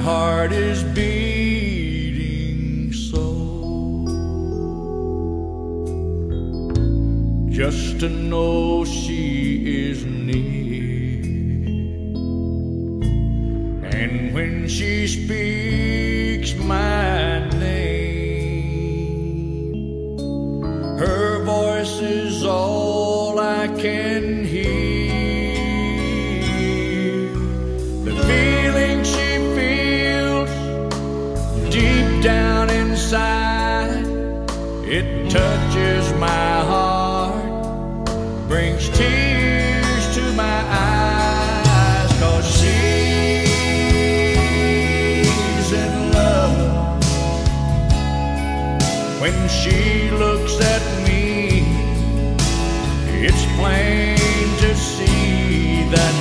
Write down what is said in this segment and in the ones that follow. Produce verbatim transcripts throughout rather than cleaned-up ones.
heart is beating so, just to know she is near. And when she speaks my name, her voice is all I can hear. The feeling she feels deep down inside, it touches my heart, brings tears to my eyes, 'cause she's in love. When she looks at me, it's plain to see that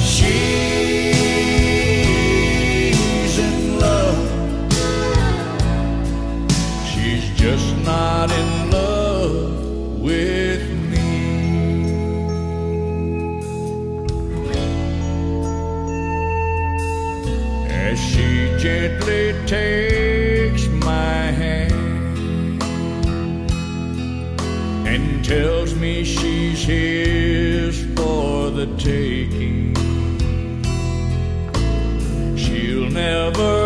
she's in love. She's just not in love with me. As she gently takes my hand and tells me she's his for the taking, she'll never